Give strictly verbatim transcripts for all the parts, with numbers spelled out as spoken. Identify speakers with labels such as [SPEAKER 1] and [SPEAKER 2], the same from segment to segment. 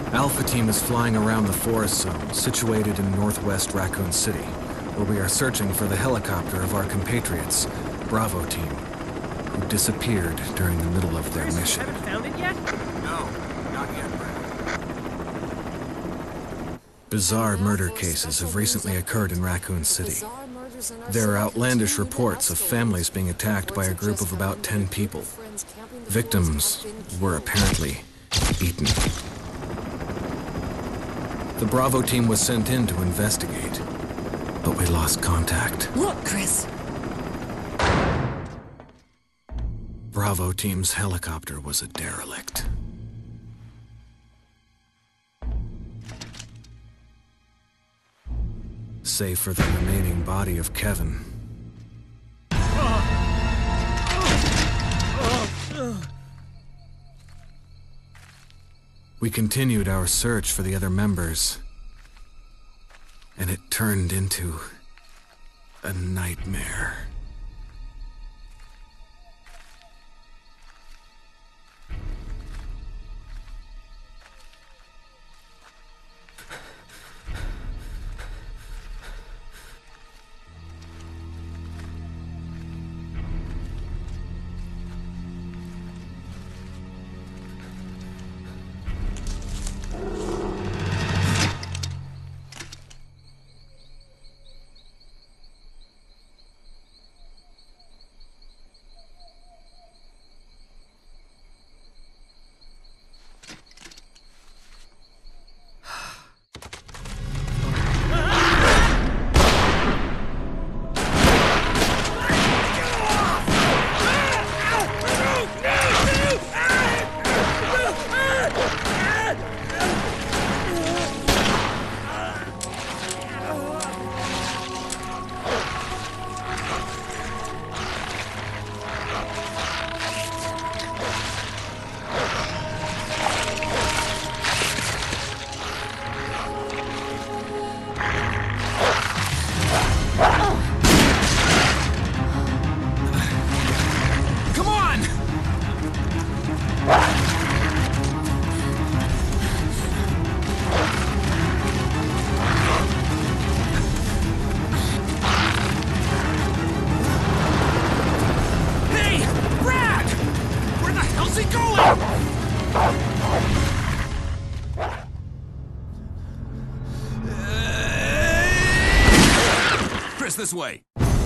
[SPEAKER 1] Alpha Team is flying around the forest zone, situated in northwest Raccoon City, where we are searching for the helicopter of our compatriots, Bravo Team, who disappeared during the middle of their mission.
[SPEAKER 2] Haven't found it yet?
[SPEAKER 3] No, not yet, Brad.
[SPEAKER 1] Bizarre murder cases have recently occurred in Raccoon City. There are outlandish reports of families being attacked by a group of about ten people. Victims were apparently eaten. The Bravo Team was sent in to investigate, but we lost contact.
[SPEAKER 4] Look, Chris!
[SPEAKER 1] Bravo Team's helicopter was a derelict. Save for the remaining body of Kevin. We continued our search for the other members, and it turned into a nightmare.
[SPEAKER 3] This way.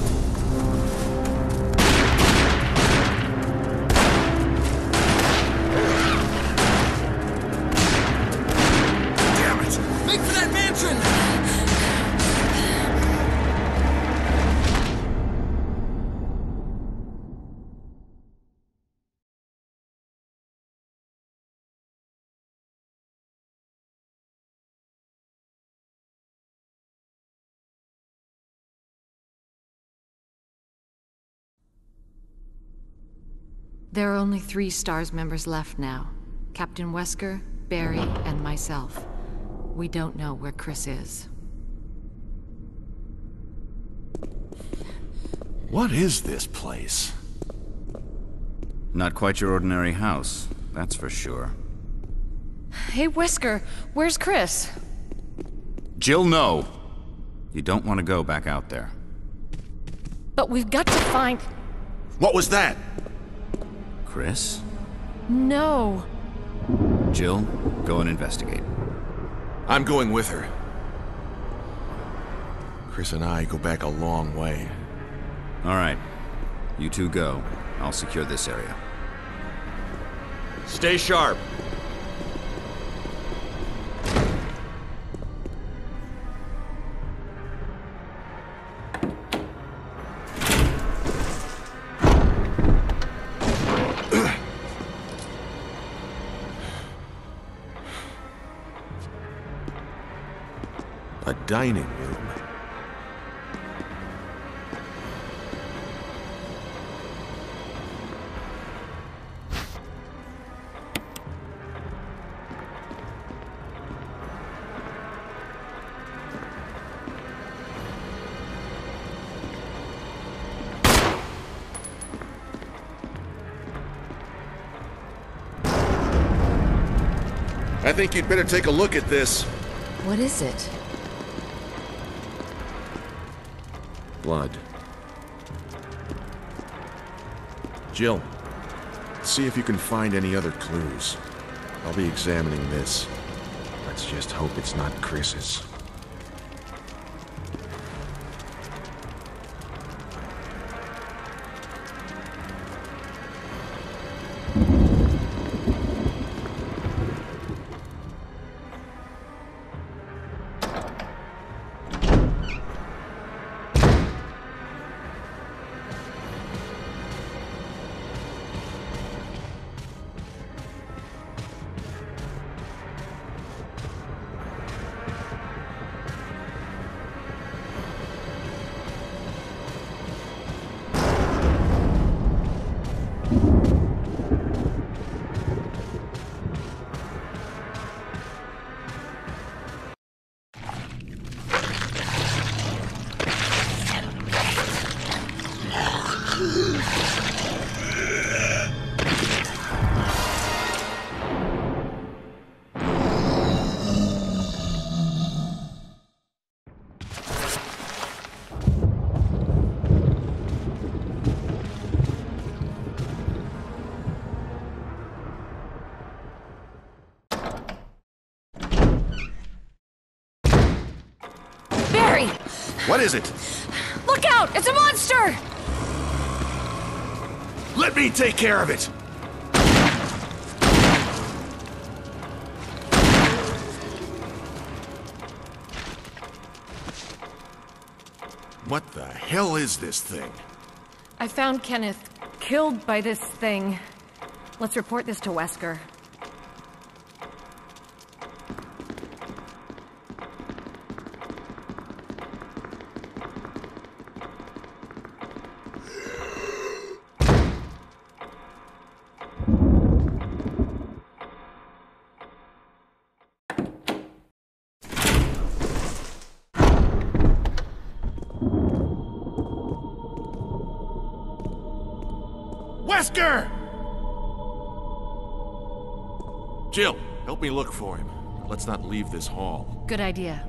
[SPEAKER 3] Damn it! Make for that mansion!
[SPEAKER 4] There are only three STARS members left now. Captain Wesker, Barry, and myself. We don't know where Chris is.
[SPEAKER 5] What is this place?
[SPEAKER 6] Not quite your ordinary house, that's for sure.
[SPEAKER 4] Hey, Wesker, where's Chris?
[SPEAKER 6] Jill, no! You don't want to go back out there.
[SPEAKER 4] But we've got to find...
[SPEAKER 5] What was that?
[SPEAKER 6] Chris?
[SPEAKER 4] No.
[SPEAKER 6] Jill, go and investigate.
[SPEAKER 5] I'm going with her. Chris and I go back a long way.
[SPEAKER 6] All right. You two go. I'll secure this area.
[SPEAKER 5] Stay sharp. A dining room. I think you'd better take a look at this.
[SPEAKER 2] What is it?
[SPEAKER 5] Blood. Jill, see if you can find any other clues. I'll be examining this. Let's just hope it's not Chris's. What is it?
[SPEAKER 2] Look out! It's a monster!
[SPEAKER 5] Let me take care of it! What the hell is this thing?
[SPEAKER 2] I found Kenneth killed by this thing. Let's report this to Wesker.
[SPEAKER 5] Wesker! Jill, help me look for him. Let's not leave this hall.
[SPEAKER 2] Good idea.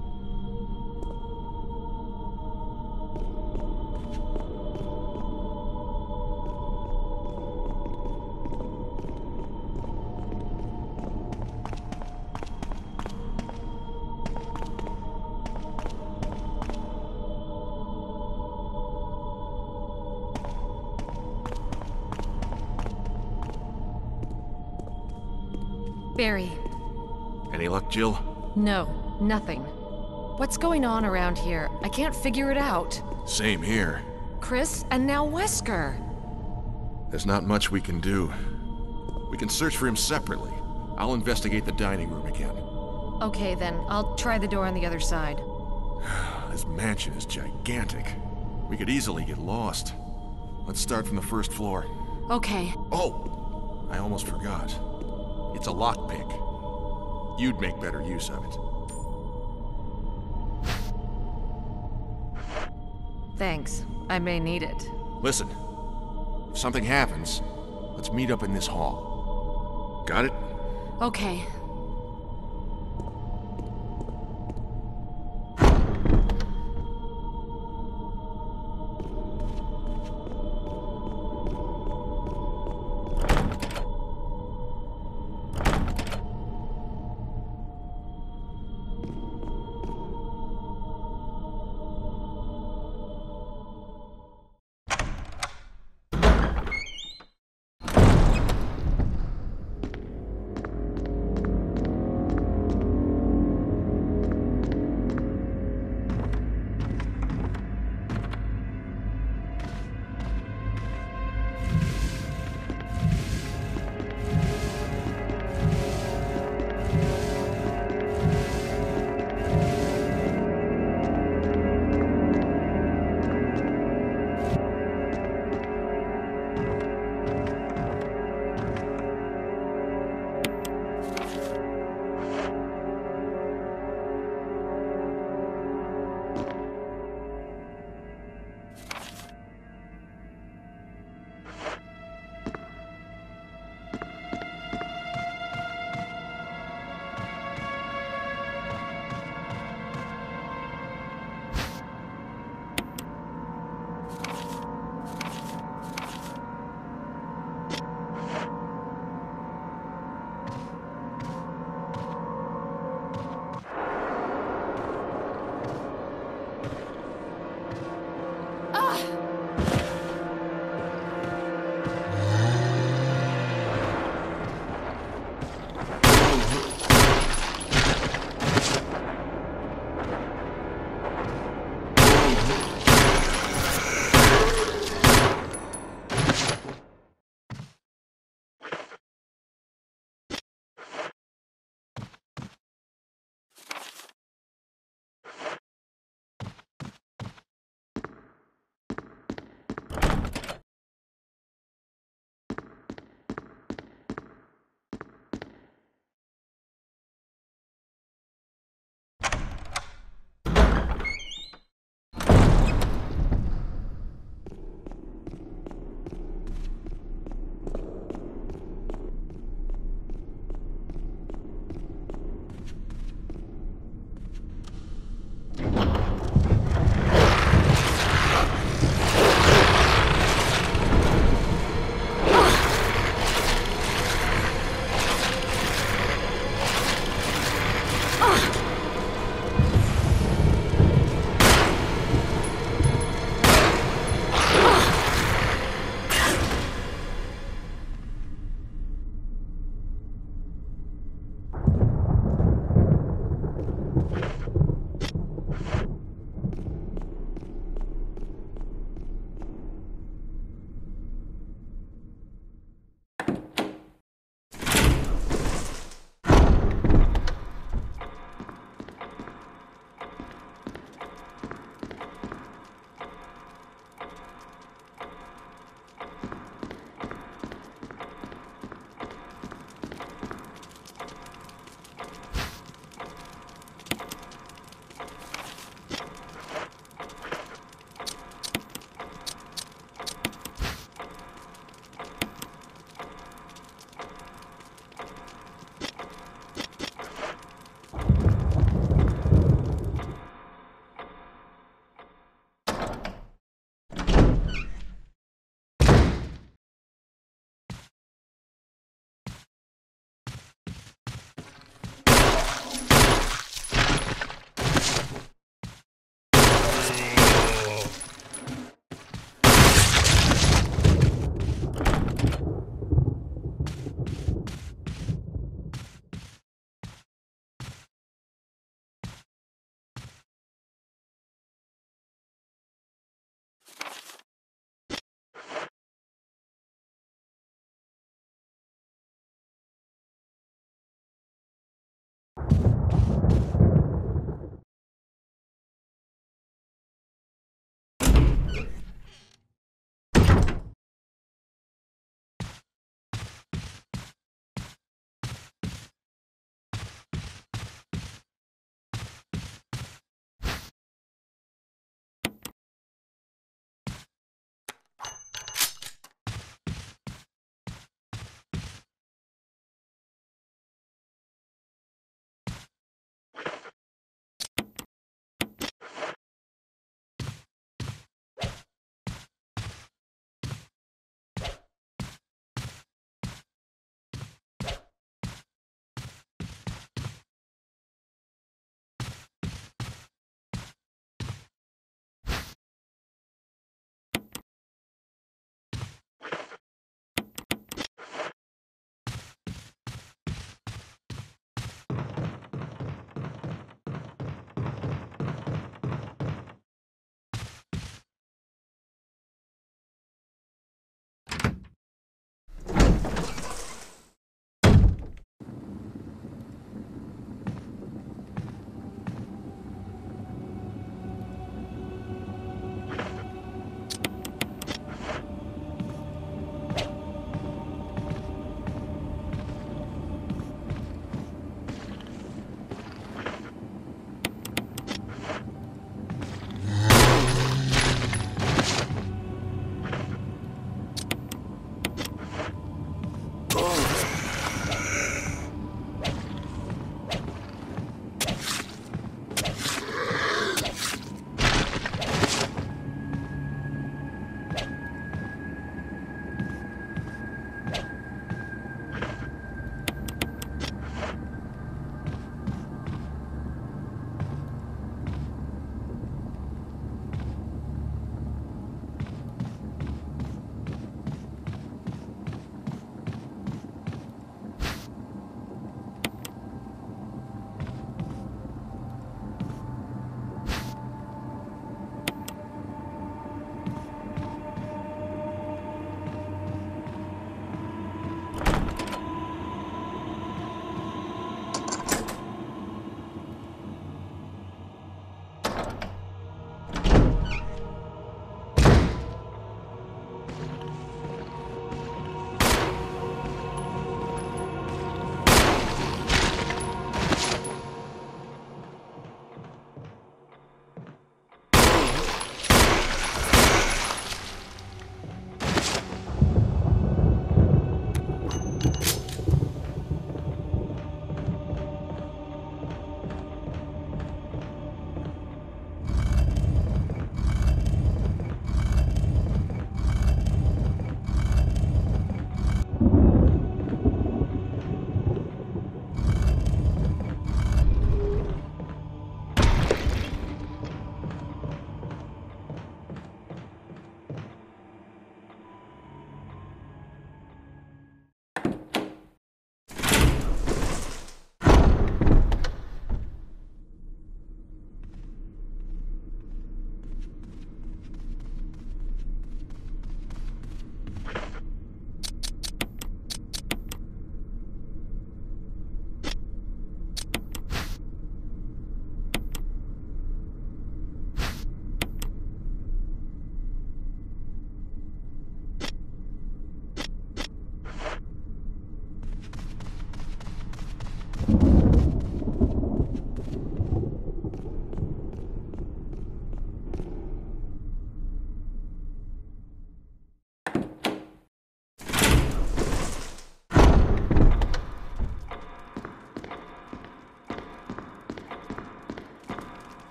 [SPEAKER 2] Barry.
[SPEAKER 5] Any luck, Jill?
[SPEAKER 2] No, nothing. What's going on around here? I can't figure it out.
[SPEAKER 5] Same here.
[SPEAKER 2] Chris, and now Wesker.
[SPEAKER 5] There's not much we can do. We can search for him separately. I'll investigate the dining room again.
[SPEAKER 2] Okay, then. I'll try the door on the other side.
[SPEAKER 5] This mansion is gigantic. We could easily get lost. Let's start from the first floor.
[SPEAKER 2] Okay.
[SPEAKER 5] Oh! I almost forgot. It's a lockpick. You'd make better use of it.
[SPEAKER 2] Thanks. I may need it.
[SPEAKER 5] Listen, if something happens, let's meet up in this hall. Got it?
[SPEAKER 2] Okay.